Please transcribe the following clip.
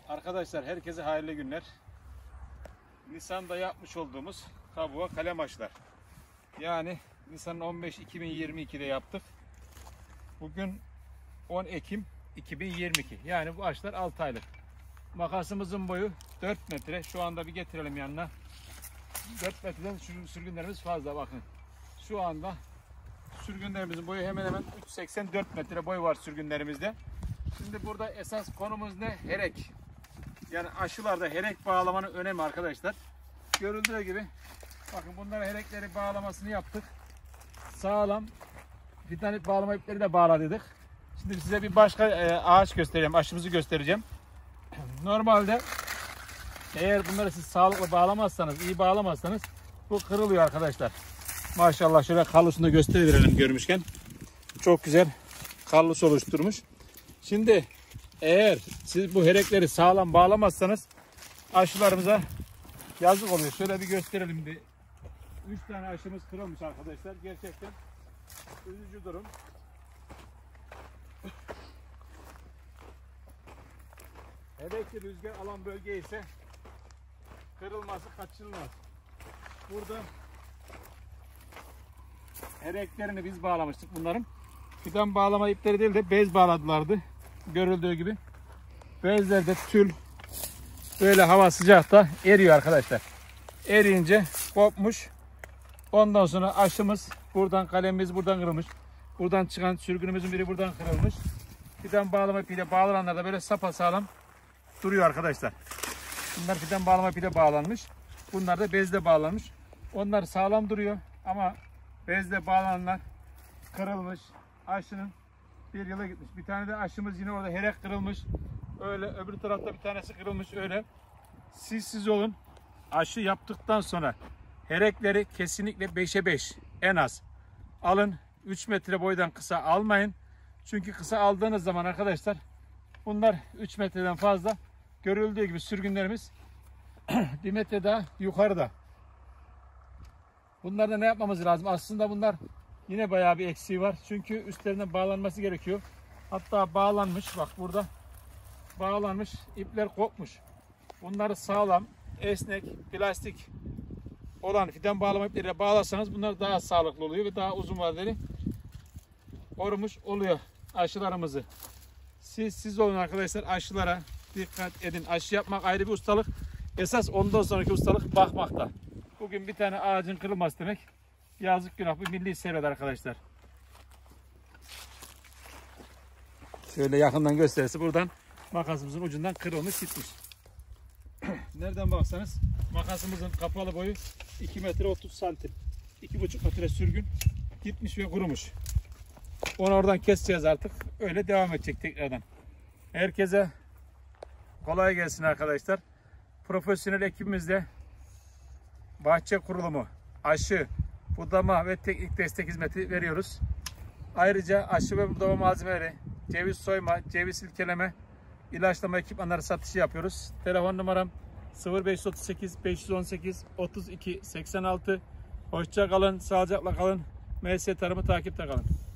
Arkadaşlar herkese hayırlı günler. Nisan'da yapmış olduğumuz kabuğa kalem aşılar. Yani Nisan'ın 15 2022'de yaptık. Bugün 10 Ekim 2022. Yani bu aşılar 6 aylık. Makasımızın boyu 4 metre. Şu anda bir getirelim yanına. 4 metreden sürgünlerimiz fazla, bakın. Şu anda sürgünlerimizin boyu hemen hemen 3,84 metre boyu var sürgünlerimizde. Şimdi burada esas konumuz ne? Herek. Yani aşılarda herek bağlamanın önemi arkadaşlar. Görüldüğü gibi bakın, bunlara herekleri bağlamasını yaptık. Sağlam fidanit bağlama ipleri de bağladık. Şimdi size bir başka ağaç göstereceğim. Aşımızı göstereceğim. Normalde eğer bunları siz sağlıklı bağlamazsanız, iyi bağlamazsanız bu kırılıyor arkadaşlar. Maşallah şöyle kallosunu da gösterelim görmüşken. Çok güzel kallos oluşturmuş. Şimdi eğer siz bu herekleri sağlam bağlamazsanız aşılarımıza yazık oluyor. Şöyle bir gösterelim. 3 tane aşımız kırılmış arkadaşlar. Gerçekten üzücü durum. Herekli rüzgar alan bölge ise kırılması kaçınılmaz. Burada hereklerini biz bağlamıştık bunların. Fidan bağlama ipleri değil de bez bağladılardı. Görüldüğü gibi. Bezlerde tül böyle hava sıcakta eriyor arkadaşlar. Eriyince kopmuş. Ondan sonra aşımız buradan, kalemimiz buradan kırılmış. Buradan çıkan sürgünümüzün biri buradan kırılmış. Fidan bağlama ipiyle bağlananlar da böyle sapasağlam duruyor arkadaşlar. Bunlar fidan bağlama ipiyle bağlanmış. Bunlar da bezle bağlanmış. Onlar sağlam duruyor ama bezle bağlananlar kırılmış. Aşının bir yıla gitmiş. Bir tane de aşımız yine orada herek kırılmış. Öyle öbür tarafta bir tanesi kırılmış öyle. Siz olun. Aşı yaptıktan sonra herekleri kesinlikle 5'e 5 en az alın. 3 metre boydan kısa almayın. Çünkü kısa aldığınız zaman arkadaşlar bunlar 3 metreden fazla. Görüldüğü gibi sürgünlerimiz 1 metre daha yukarıda. Bunlarda ne yapmamız lazım? Aslında bunlar yine bayağı bir eksiği var. Çünkü üstlerinden bağlanması gerekiyor. Hatta bağlanmış. Bak burada bağlanmış. İpler kopmuş. Bunları sağlam, esnek, plastik olan fidan bağlama ipleriyle bağlarsanız bunlar daha sağlıklı oluyor ve daha uzun vadeli korumuş oluyor aşılarımızı. Siz olun arkadaşlar, aşılara dikkat edin. Aşı yapmak ayrı bir ustalık. Esas ondan sonraki ustalık bakmakta. Bugün bir tane ağacın kırılması demek yazık günah, bu milli servet arkadaşlar. Şöyle yakından gösterirse buradan makasımızın ucundan kırılmış gitmiş. Nereden baksanız makasımızın kapalı boyu 2 metre 30 santim. 2,5 metre sürgün gitmiş ve kurumuş. Onu oradan keseceğiz artık. Öyle devam edecek tekrardan. Herkese kolay gelsin arkadaşlar. Profesyonel ekibimizle bahçe kurulumu, aşı, budama ve teknik destek hizmeti veriyoruz. Ayrıca aşı ve budama malzemeleri, ceviz soyma, ceviz silkeleme, ilaçlama ekipmanları satışı yapıyoruz. Telefon numaram 0538 518 32 86. Hoşça kalın, sağlıcakla kalın. MS Tarım'ı takipte kalın.